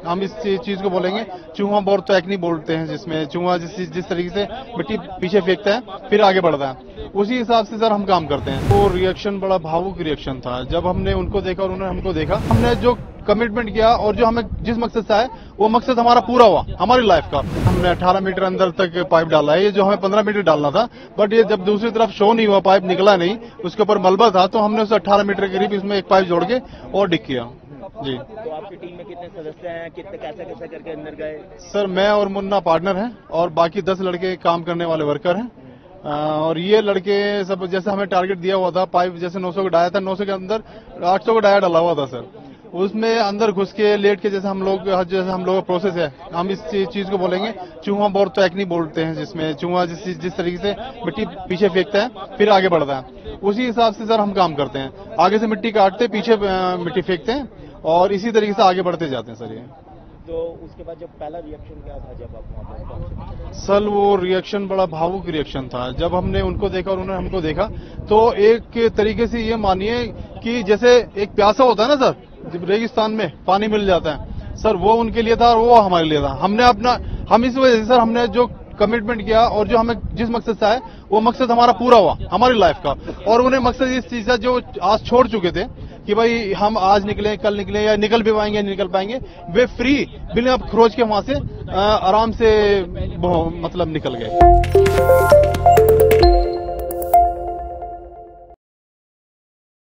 हम इस चीज को बोलेंगे चूहा बोर टेक्निक बोलते हैं, जिसमें चूहा जिस तरीके से मिट्टी पीछे फेंकता है फिर आगे बढ़ता है, उसी हिसाब से सर हम काम करते हैं। वो रिएक्शन बड़ा भावुक रिएक्शन था जब हमने उनको देखा और उन्होंने हमको देखा। हमने जो कमिटमेंट किया और जो हमें जिस मकसद से आए वो मकसद हमारा पूरा हुआ, हमारी लाइफ का। हमने 18 मीटर अंदर तक पाइप डाला है, ये जो हमें 15 मीटर डालना था, बट ये जब दूसरी तरफ शो नहीं हुआ, पाइप निकला नहीं, उसके ऊपर मलबा था, तो हमने उसे 18 मीटर के करीब इसमें एक पाइप जोड़ के और डिग किया। जी। तो आपकी टीम में कितने सदस्य हैं, कितने कैसे करके अंदर गए? सर मैं और मुन्ना पार्टनर हैं और बाकी 10 लड़के काम करने वाले वर्कर हैं। और ये लड़के सब जैसे हमें टारगेट दिया हुआ था, पाइप जैसे 900 का डाया था, 900 के अंदर 800 का डाया डाला हुआ था सर। उसमें अंदर घुस के लेट के जैसे हम लोग का प्रोसेस है, हम इस चीज को बोलेंगे चूहा बोर टेक्निक बोलते हैं, जिसमें चूहा जिस तरीके से मिट्टी पीछे फेंकता है फिर आगे बढ़ता है, उसी हिसाब से सर हम काम करते हैं। आगे से मिट्टी काटते, पीछे मिट्टी फेंकते हैं और इसी तरीके से आगे बढ़ते जाते हैं सर। ये तो उसके बाद जब पहला रिएक्शन क्या था जब आप वहां पर पहुंचे? सर वो रिएक्शन बड़ा भावुक रिएक्शन था जब हमने उनको देखा और उन्होंने हमको देखा। तो एक तरीके से ये मानिए कि जैसे एक प्यासा होता है ना सर, जब रेगिस्तान में पानी मिल जाता है सर, वो उनके लिए था और वो हमारे लिए था। हम इस वजह से सर हमने जो कमिटमेंट किया और जो हमें जिस मकसद से आए वो मकसद हमारा पूरा हुआ, हमारी लाइफ का। और उन्हें मकसद इस चीज का जो आज छोड़ चुके थे कि भाई हम आज निकले कल निकले या निकल भी पाएंगे नहीं निकल पाएंगे, वे फ्री बिना खरोच के वहां से आराम से मतलब निकल गए।